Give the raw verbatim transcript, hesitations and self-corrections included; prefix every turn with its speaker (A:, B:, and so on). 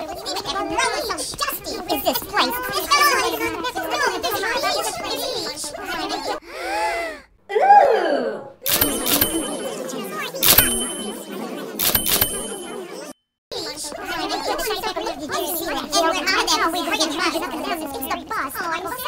A: dusty is this place? Ooh! And we're out of there, we're bringing much. It's the bus.